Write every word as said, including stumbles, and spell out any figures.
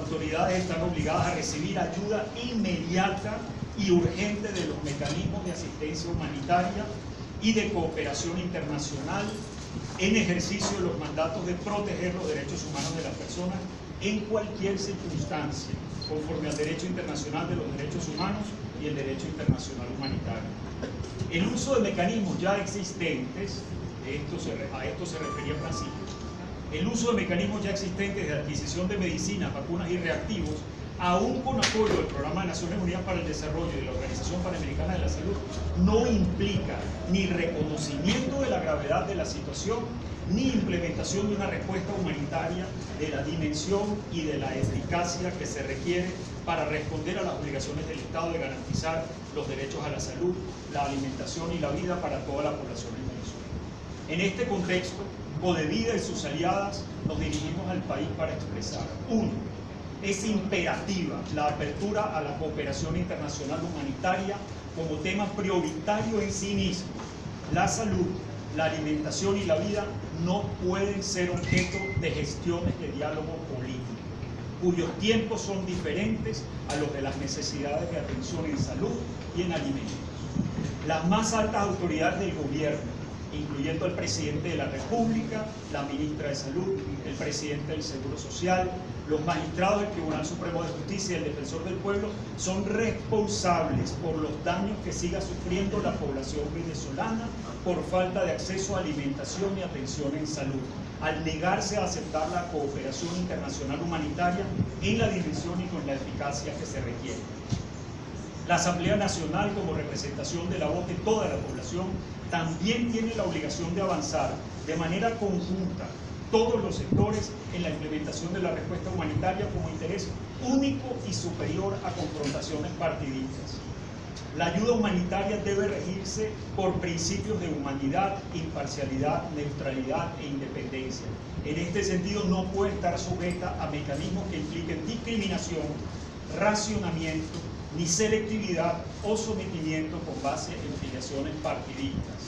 autoridades están obligadas a recibir ayuda inmediata y urgente de los mecanismos de asistencia humanitaria y de cooperación internacional en ejercicio de los mandatos de proteger los derechos humanos de las personas en cualquier circunstancia, conforme al derecho internacional de los derechos humanos y el derecho internacional humanitario. El uso de mecanismos ya existentes, esto se, a esto se refería Francisco, el uso de mecanismos ya existentes de adquisición de medicinas, vacunas y reactivos, aún con apoyo del Programa de Naciones Unidas para el Desarrollo y de la Organización Panamericana de la Salud, no implica ni reconocimiento de la gravedad de la situación, ni implementación de una respuesta humanitaria de la dimensión y de la eficacia que se requiere para responder a las obligaciones del Estado de garantizar los derechos a la salud, la alimentación y la vida para toda la población en Venezuela. En este contexto, Codevida y sus aliadas nos dirigimos al país para expresar: uno, es imperativa la apertura a la cooperación internacional humanitaria como tema prioritario en sí mismo. La salud, la alimentación y la vida no pueden ser objeto de gestiones de diálogo político, cuyos tiempos son diferentes a los de las necesidades de atención en salud y en alimentos. Las más altas autoridades del gobierno, incluyendo el presidente de la República, la ministra de Salud, el presidente del Seguro Social, los magistrados del Tribunal Supremo de Justicia y el Defensor del Pueblo, son responsables por los daños que siga sufriendo la población venezolana por falta de acceso a alimentación y atención en salud, al negarse a aceptar la cooperación internacional humanitaria en la dimensión y con la eficacia que se requiere. La Asamblea Nacional, como representación de la voz de toda la población, también tiene la obligación de avanzar de manera conjunta todos los sectores en la implementación de la respuesta humanitaria como interés único y superior a confrontaciones partidistas. La ayuda humanitaria debe regirse por principios de humanidad, imparcialidad, neutralidad e independencia. En este sentido, no puede estar sujeta a mecanismos que impliquen discriminación, racionamiento, ni selectividad o sometimiento con base en filiaciones partidistas.